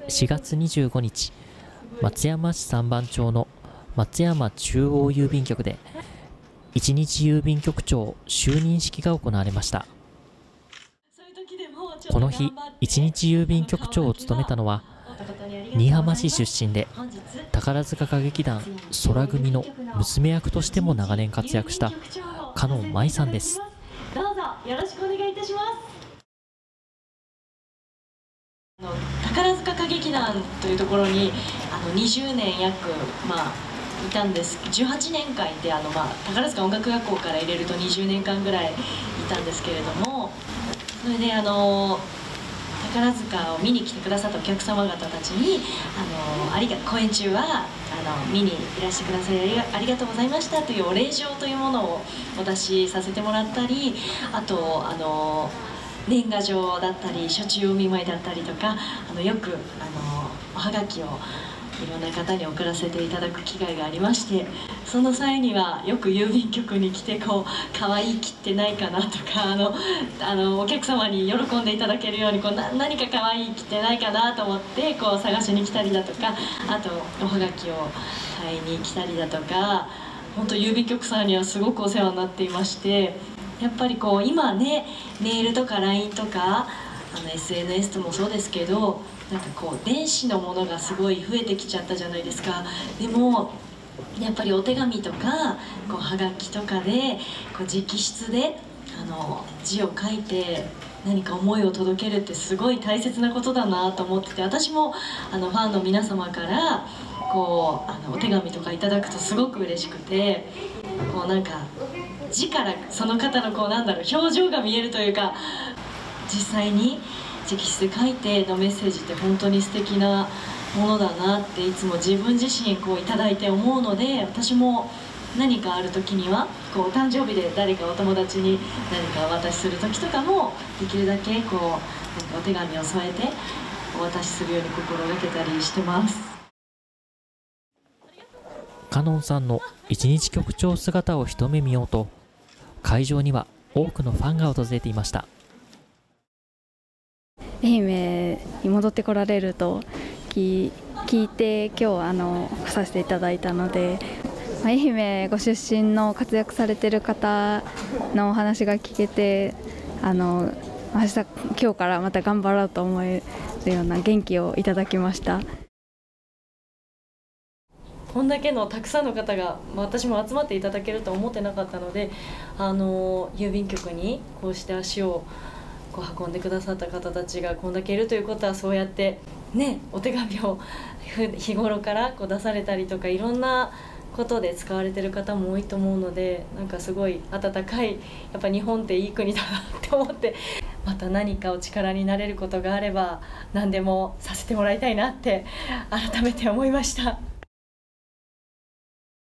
4月25日、松山市三番町の松山中央郵便局で一日郵便局長就任式が行われました。この日、一日郵便局長を務めたのは新居浜市出身で宝塚歌劇団空組の娘役としても長年活躍した加納舞さんです。 どうぞよろしくお願いいたします。宝塚歌劇団というところに20年約いたんです。18年間いて宝塚音楽学校から入れると20年間ぐらいいたんですけれども、それで宝塚を見に来てくださったお客様方たちに公演中は見にいらしてくださりありがとうございましたというお礼状というものをお出しさせてもらったり、あと年賀状だったり暑中お見舞いだったりとかよくおはがきをいろんな方に送らせていただく機会がありまして、その際にはよく郵便局に来て可愛い切ってないかなとかお客様に喜んでいただけるように何か可愛い切ってないかなと思って探しに来たりだとか、あとおはがきを買いに来たりだとか、本当郵便局さんにはすごくお世話になっていまして、やっぱり今ねメールとか LINE とかSNS ともそうですけど、なんか電子のものがすごい増えてきちゃったじゃないですか。でもやっぱりお手紙とかはがきとかで直筆で字を書いて何か思いを届けるってすごい大切なことだなと思ってて、私もファンの皆様からお手紙とかいただくとすごく嬉しくて、なんか字からその方の表情が見えるというか、実際に直筆で書いてのメッセージって本当に素敵なものだなっていつも自分自身いただいて思うので、私も何かある時にはお誕生日で誰かお友達に何かお渡しする時とかもできるだけなんかお手紙を添えてお渡しするように心がけたりしてます。 加納さんの一日局長姿を一目見ようと会場には多くのファンが訪れていました。 愛媛に戻ってこられると聞いて今日来させていただいたので、愛媛ご出身の活躍されてる方のお話が聞けて今日からまた頑張ろうと思えるような元気をいただきました。 こんだけのたくさんの方が私も集まっていただけると思ってなかったので、郵便局にこうして足を運んでくださった方たちがこんだけいるということは、そうやってねお手紙を日頃から出されたりとかいろんなことで使われてる方も多いと思うので、なんかすごい温かい、やっぱ日本っていい国だなって思って、また何かお力になれることがあれば何でもさせてもらいたいなって改めて思いました。